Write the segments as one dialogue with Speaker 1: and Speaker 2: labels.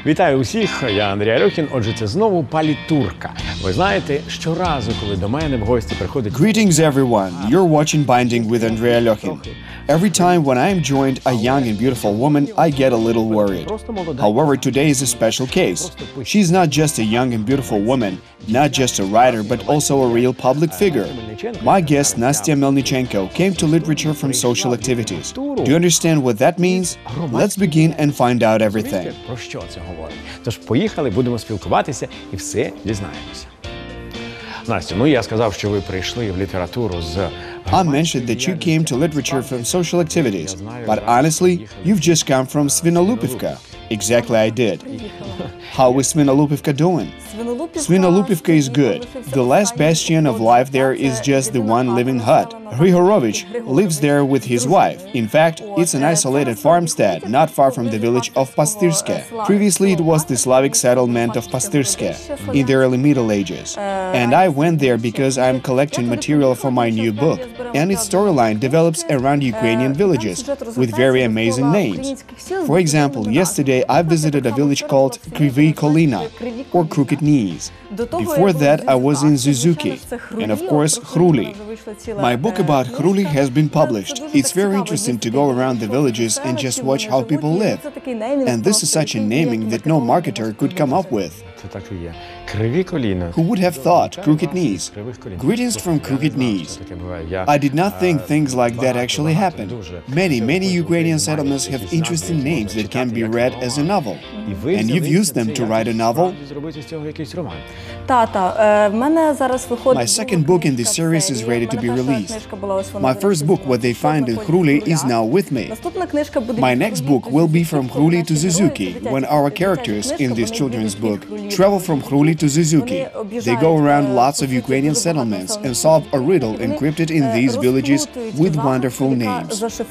Speaker 1: Вітаю усіх, я Андрій Альохін. Отже, це знову палітурка. Ви знаєте, щоразу, коли до мене в гості приходить...
Speaker 2: Greetings everyone, you're watching Binding with Andrei Альохін. Every time when I am joined a young and beautiful woman, I get a little worried. However, today is a special case. She's not just a young and beautiful woman, not just a writer, but also a real public figure. My guest, Nastia Melnichenko, came to literature from social activities. Do you understand what that means? Let's begin and find out everything.
Speaker 1: Про що це говорить? Тож поїхали, будемо спілкуватися і все дізнаємося. Настя, ну я сказав, що ви прийшли в літературу з...
Speaker 2: I mentioned that you came to literature from social activities, but honestly, you've just come from Svinolupivka. Exactly, I did. How is Svinolupivka doing? Svinolupivka is good. The last bastion of life there is just the one living hut. Hryhorovich lives there with his wife. In fact, it's an isolated farmstead not far from the village of Pastyrske. Previously, it was the Slavic settlement of Pastyrske in the early Middle Ages. And I went there because I'm collecting material for my new book. And its storyline develops around Ukrainian villages with very amazing names. For example, yesterday I visited a village called Kryvyi Kolina, or Crooked Knees. Before that, I was in Suzuki, and of course, Hruli. My book about Hruli has been published. It's very interesting to go around the villages and just watch how people live. And this is such a naming that no marketer could come up with. Who would have thought? Crooked Knees. Greetings from Crooked Knees. I did not think things like that actually happen. Many Ukrainian settlements have interesting names that can be read as a novel. And you've used them to write a novel? My second book in this series is ready to be released. My first book, What They Find in Hruli, is now with me. My next book will be from Hruli to Suzuki, when our characters in this children's book travel from Hruli to Suzuki. They go around lots of Ukrainian settlements and solve a riddle encrypted in these villages with wonderful names.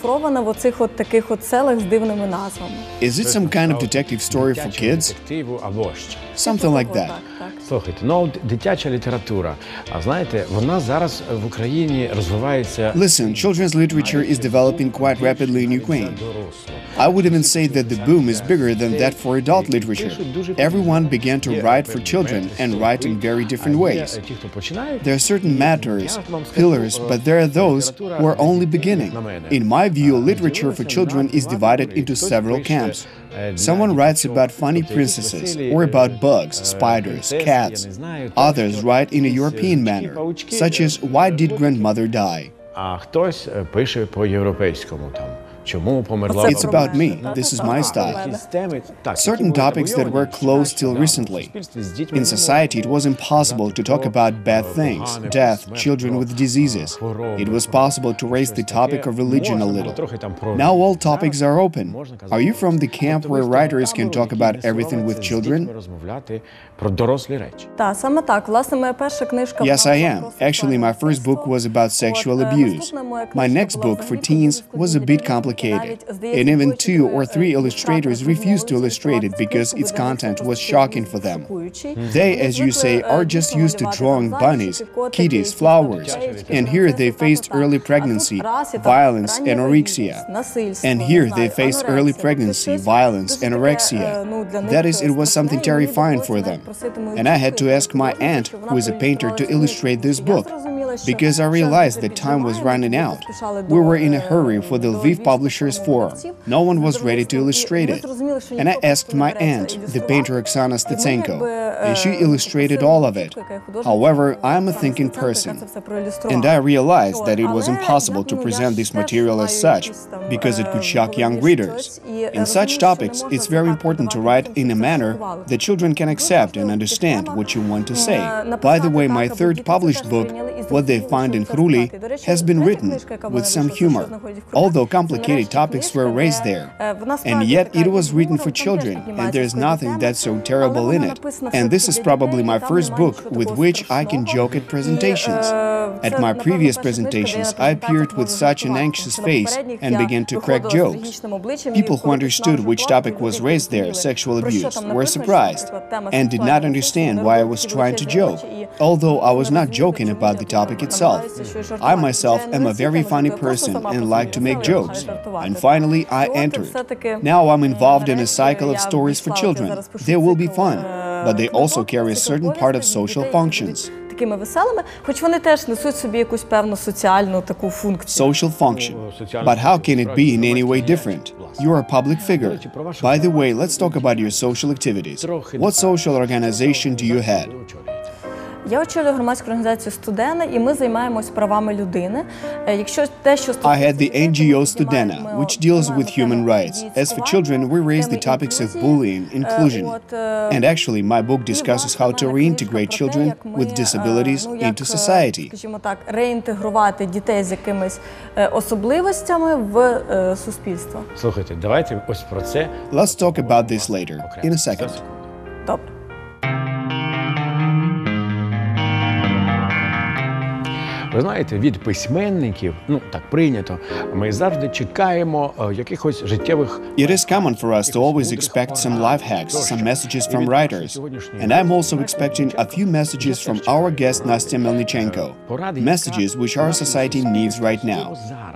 Speaker 2: Is it some kind of detective story for kids? Something like that.
Speaker 1: Слухайте, ну, дитяча література, а знаєте, вона зараз в Україні розвивається...
Speaker 2: Listen, children's literature is developing quite rapidly in Ukraine. I would even say that the boom is bigger than that for adult literature. Everyone began to write for children and write in very different ways. There are certain matters, pillars, but there are those who are only beginning. In my view, literature for children is divided into several camps. Someone writes about funny princesses, or about bugs, spiders, cats. Others write in a European manner, such as Why Did Grandmother Die?
Speaker 1: А хтось пише по-європейському там.
Speaker 2: It's about me. This is my style. Certain topics that were closed till recently. In society, it was impossible to talk about bad things, death, children with diseases. It was possible to raise the topic of religion a little. Now all topics are open. Are you from the camp where writers can talk about everything with children? Yes, I am. Actually, my first book was about sexual abuse. My next book for teens was a bit complicated. And even 2 or 3 illustrators refused to illustrate it because its content was shocking for them. They, as you say, are just used to drawing bunnies, kitties, flowers. And here they faced early pregnancy, violence, anorexia. And here they faced early pregnancy, violence, anorexia. That is, it was something terrifying for them. And I had to ask my aunt, who is a painter, to illustrate this book, because I realized that time was running out. We were in a hurry for the Lviv Publishers Forum. No one was ready to illustrate it. And I asked my aunt, the painter Oksana Stetsenko, and she illustrated all of it. However, I am a thinking person, and I realized that it was impossible to present this material as such, because it could shock young readers. In such topics, it's very important to write in a manner that children can accept and understand what you want to say. By the way, my third published book, What They Find in Hruli, has been written with some humor, although complicated topics were raised there. And yet it was written for children, and there's nothing that's so terrible in it. And this is probably my first book with which I can joke at presentations. At my previous presentations, I appeared with such an anxious face and began to crack jokes. People who understood which topic was raised there, sexual abuse, were surprised and did not understand why I was trying to joke, although I was not joking about the topic itself. I myself am a very funny person and like to make jokes. And finally, I entered. Now I'm involved in a cycle of stories for children. They will be fun, but they also carry a certain part of social functions.
Speaker 3: Такими веселими, хоч вони теж несуть собі якусь певну соціальну таку функцію.
Speaker 2: Social function. But how can it be in any way different? You're a public figure. By the way, let's talk about your social activities. What social organization do you head?
Speaker 3: Я очолюю громадську організацію «Студена», і ми займаємось правами людини. Якщо те, що
Speaker 2: I had the NGO Studena, which deals with human rights. As for children, we raise the topics of bullying, inclusion. And actually, my book discusses how to reintegrate children with disabilities into society.
Speaker 3: Скажімо так, реінтегрувати дітей з якимись особливостями в суспільство.
Speaker 1: Слухайте, давайте ось про це.
Speaker 2: Let's talk about this later, in a second.
Speaker 3: Добре.
Speaker 1: Ви знаєте, від письменників, так прийнято, ми завжди чекаємо якихось життєвих...
Speaker 2: It is common for us to always expect some life hacks, some messages from writers. And I'm also expecting a few messages from our guest Nastia Melnichenko. Messages which our society needs right now.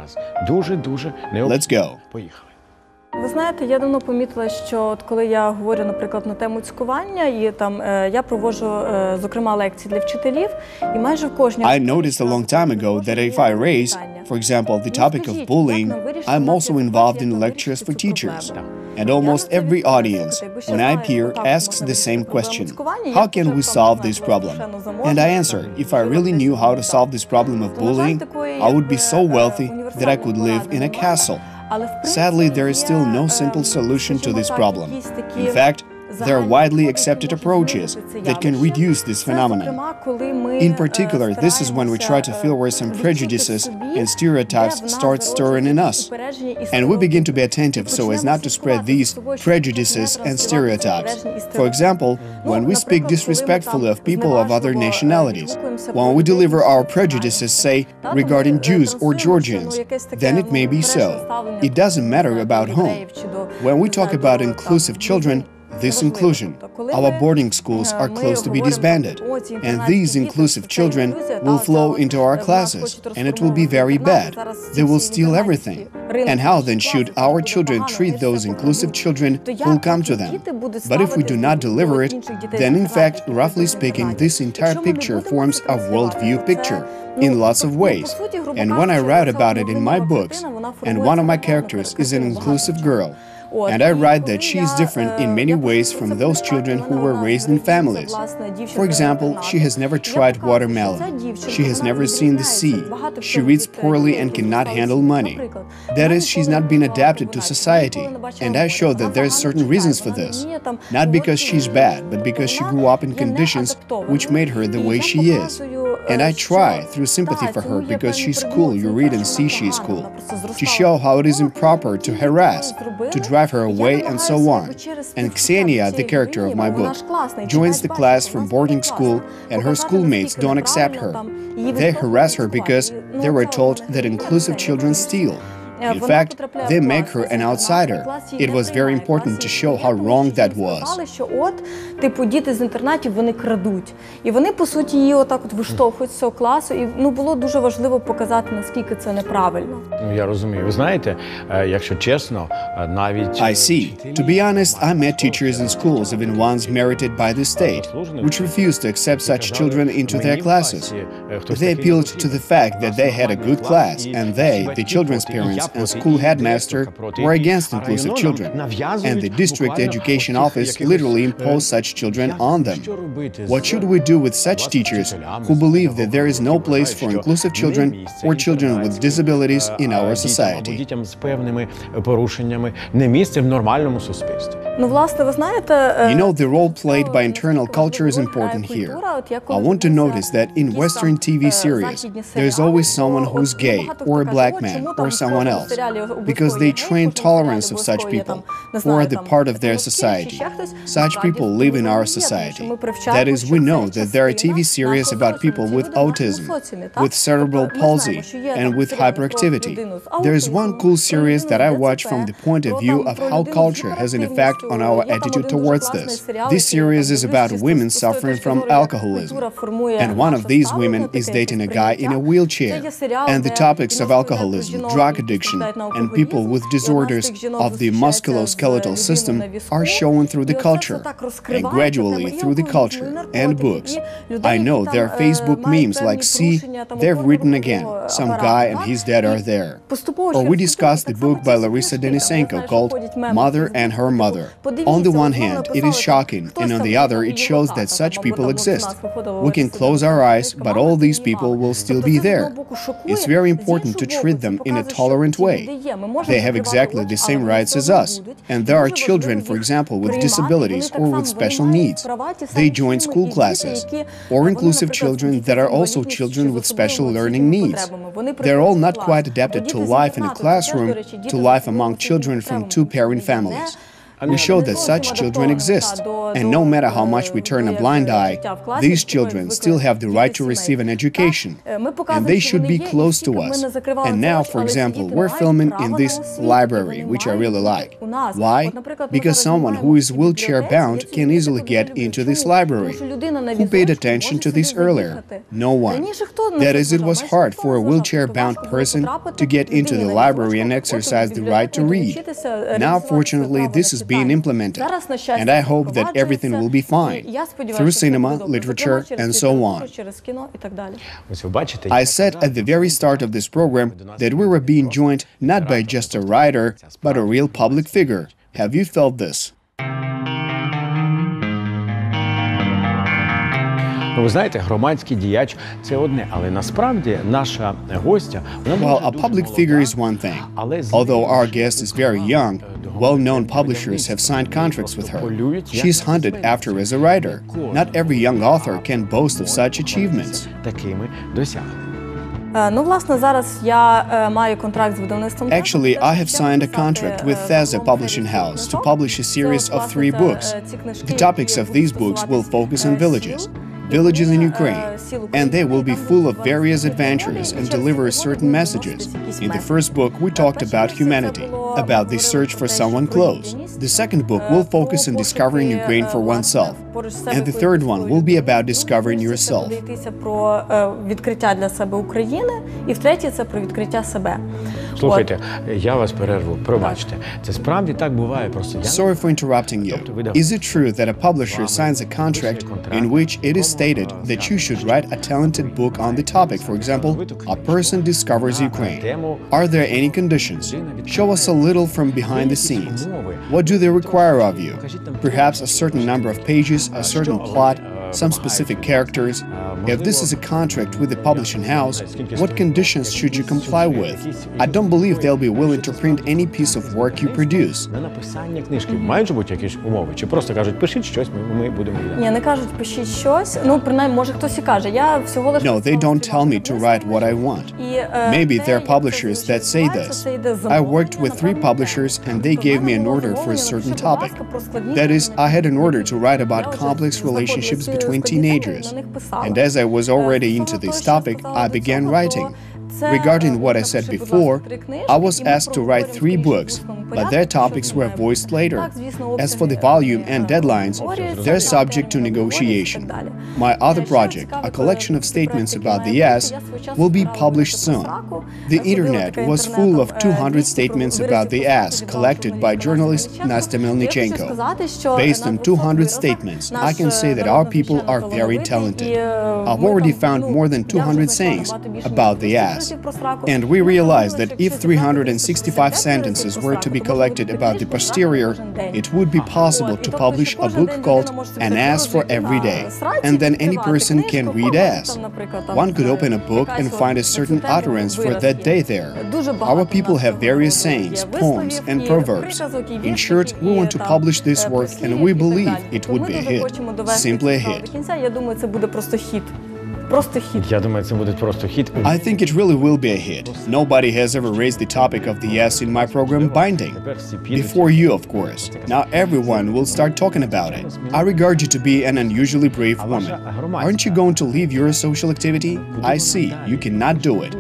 Speaker 2: Let's go.
Speaker 1: Поїхали.
Speaker 3: Ви знаєте, я давно помітила, що от коли я говорю, наприклад, на тему цькування, і там я проводжу, зокрема, лекції для вчителів, і майже в кожній...
Speaker 2: I noticed a long time ago that if I raise, for example, the topic of bullying, I'm also involved in lectures for teachers. And almost every audience, when I appear, asks the same question: how can we solve this problem? And I answer, if I really knew how to solve this problem of bullying, I would be so wealthy that I could live in a castle. Sadly, there is still no simple solution to this problem. In fact, there are widely accepted approaches that can reduce this phenomenon. In particular, this is when we try to feel where some prejudices and stereotypes start stirring in us. And we begin to be attentive so as not to spread these prejudices and stereotypes. For example, when we speak disrespectfully of people of other nationalities, when we deliver our prejudices, say, regarding Jews or Georgians, then it may be so. It doesn't matter about whom. When we talk about inclusive children, this inclusion, our boarding schools are close to be disbanded, and these inclusive children will flow into our classes, and it will be very bad. They will steal everything. And how then should our children treat those inclusive children who will come to them? But if we do not deliver it, then in fact, roughly speaking, this entire picture forms a worldview picture in lots of ways. And when I write about it in my books, and one of my characters is an inclusive girl, and I write that she is different in many ways from those children who were raised in families. For example, she has never tried watermelon. She has never seen the sea. She reads poorly and cannot handle money. That is, she's not been adapted to society. And I show that there are certain reasons for this. Not because she's bad, but because she grew up in conditions which made her the way she is. And I try, through sympathy for her, because she's cool, you read and see she's cool, to show how it is improper to harass, to drive her away, and so on. And Ksenia, the character of my book, joins the class from boarding school, and her schoolmates don't accept her. They harass her because they were told that inclusive children steal. In fact, they make her an outsider. It was very important to show how wrong that was.
Speaker 3: Типу, діти з інтернатів, вони крадуть. І вони, по суті, її отак от виштовхують з цього класу. І, було дуже важливо показати, наскільки це неправильно.
Speaker 1: Я розумію. Ви знаєте, якщо чесно, навіть...
Speaker 2: I see. To be honest, I met teachers in schools, even ones merited by the state, which refused to accept such children into their classes. They appealed to the fact that they had a good class, and they, the children's parents, and school headmaster were against inclusive children, and the district education office literally imposed such children on them. What should we do with such teachers who believe that there is no place for inclusive children or children with disabilities in our society?
Speaker 1: Дітям з певними порушеннями не місце в нормальному суспільстві.
Speaker 3: Власне, ви знаєте...
Speaker 2: You know, the role played by internal culture is important here. I want to notice that in Western TV series, there is always someone who's gay, or a black man, or someone else, because they train tolerance of such people, who are the part of their society. Such people live in our society. That is, we know that there are TV series about people with autism, with cerebral palsy, and with hyperactivity. There is one cool series that I watch from the point of view of how culture has in effect on our attitude towards this. This series is about women suffering from alcoholism. And one of these women is dating a guy in a wheelchair. And the topics of alcoholism, drug addiction, and people with disorders of the musculoskeletal system are shown through the culture, and gradually through the culture and books. I know there are Facebook memes like, "See, they've written again, some guy and his dad are there." Or we discussed the book by Nastia called Mother and Her Mother. On the one hand, it is shocking, and on the other, it shows that such people exist. We can close our eyes, but all these people will still be there. It's very important to treat them in a tolerant way. They have exactly the same rights as us. And there are children, for example, with disabilities or with special needs. They join school classes. Or inclusive children that are also children with special learning needs. They're all not quite adapted to life in a classroom, to life among children from two-parent families. We show that such children exist, and no matter how much we turn a blind eye, these children still have the right to receive an education, and they should be close to us. And now, for example, we're filming in this library, which I really like. Why? Because someone who is wheelchair-bound can easily get into this library. Who paid attention to this earlier? No one. That is, it was hard for a wheelchair-bound person to get into the library and exercise the right to read. Now, fortunately, this is being implemented, and I hope that everything will be fine through cinema, literature, and so on. I said at the very start of this program that we were being joined not by just a writer, but a real public figure. Have you felt this?
Speaker 1: Ви знаєте, громадський діяч – це одне, але насправді наша гостя…
Speaker 2: Well, a public figure is one thing. Although our guest is very young, well-known publishers have signed contracts with her. She's hunted after as a writer. Not every young author can boast of such achievements.
Speaker 1: Такими досягненнями.
Speaker 3: Ну, власне, зараз я маю контракт з видавництвом.
Speaker 2: Actually, I have signed a contract with Theza Publishing House to publish a series of 3 books. The topics of these books will focus on villages in Ukraine, and they will be full of various adventures and deliver certain messages. In the first book, we talked about humanity, about the search for someone close. The second book will focus on discovering Ukraine for oneself, and the third one will be about discovering yourself.
Speaker 3: Про відкриття для себе України, і втретє це про відкриття себе.
Speaker 1: Слухайте, я вас перерву, пробачте. Це справді так буває просто.
Speaker 2: Sorry for interrupting you. Is it true that a publisher signs a contract in which it is stated that you should write a talented book on the topic? For example, a person discovers Ukraine. Are there any conditions? Show us a little from behind the scenes. What do they require of you? Perhaps a certain number of pages, a certain plot, some specific characters. If this is a contract with the publishing house, what conditions should you comply with? I don't believe they'll be willing to print any piece of work you produce.
Speaker 1: На написання книжки мають бути якісь умови? Чи просто кажуть, пишіть щось, ми будемо видавати?
Speaker 3: Ні, не кажуть, пишіть щось. Ну, принаймні, може хтось і каже. Я всього лише...
Speaker 2: No, they don't tell me to write what I want. Maybe there are publishers that say this. I worked with 3 publishers and they gave me an order for a certain topic. That is, I had an order to write about complex relationships between teenagers. And as I was already into this topic, I began writing. Regarding what I said before, I was asked to write 3 books, but their topics were voiced later. As for the volume and deadlines, they're subject to negotiation. My other project, a collection of statements about the yes, will be published soon. The internet was full of 200 statements about the ass collected by journalist Nastia Melnichenko. Based on 200 statements, I can say that our people are very talented. I've already found more than 200 sayings about the ass. And we realized that if 365 sentences were to be collected about the posterior, it would be possible to publish a book called An Ass for Every Day. And then any person can read ass. One could open a book and find a certain utterance for that day there. Our people have various sayings, poems, and proverbs. In short, we want to publish this work and we believe it would be a hit. Simply a hit.
Speaker 3: Я думаю, це буде просто хіт. Просто хіт.
Speaker 1: Я думаю, це буде просто хіт.
Speaker 2: I think it really will be a hit. Nobody has ever raised the topic of the yes in my program Binding. Before you, of course. Now everyone will start talking about it. I regard you to be an unusually brave woman. Aren't you going to leave your social activity? I see. You cannot do it.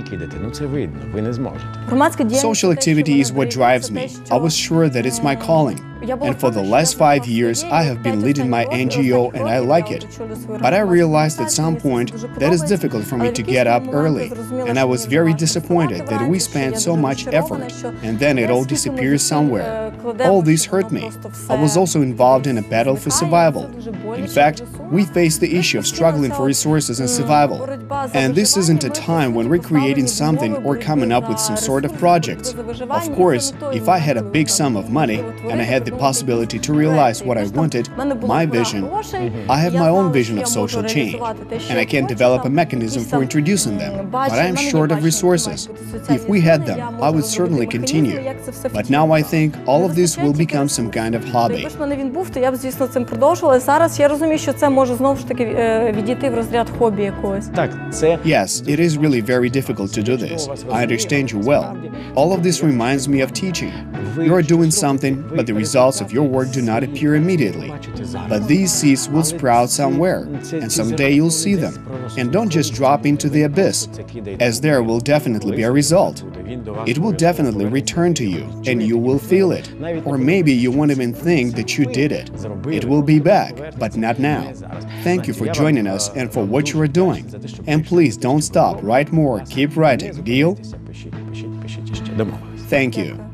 Speaker 1: Ну це видно, ви не зможете.
Speaker 2: Social activity is what drives me. I was sure that it's my calling. And for the last 5 years, I have been leading my NGO and I like it. But I realized at some point that it's difficult for me to get up early, and I was very disappointed that we spent so much effort and then it all disappears somewhere. All this hurt me. I was also involved in a battle for survival. In fact, we face the issue of struggling for resources and survival. And this isn't a time when we're creating something or coming up with some sort of projects. Of course, if I had a big sum of money and I had the possibility to realize what I wanted, my vision, I have my own vision of social change, and I can develop a mechanism for introducing them, but I am short of resources. If we had them, I would certainly continue. But now I think all of this will become some kind of hobby.
Speaker 3: Якби ж в мене він був, то я б, звісно, цим продовжувала. Зараз я розумію, що це може знову ж таки відійти в розряд хобі якогось.
Speaker 1: Так, це
Speaker 2: Yes, it is really very difficult to do this. I understand you well. All of this reminds me of teaching. You are doing something, but the results of your work do not appear immediately. But these seeds will sprout somewhere, and someday you'll see them. And don't just drop into the abyss, as there will definitely be a result. It will definitely return to you, and you will feel it. Or maybe you won't even think that you did it. It will be back, but not now. Thank you for joining us and for what you are doing. And please don't stop, write more, keep writing, deal?
Speaker 1: Пишіть ще. Домовились.
Speaker 2: Thank you.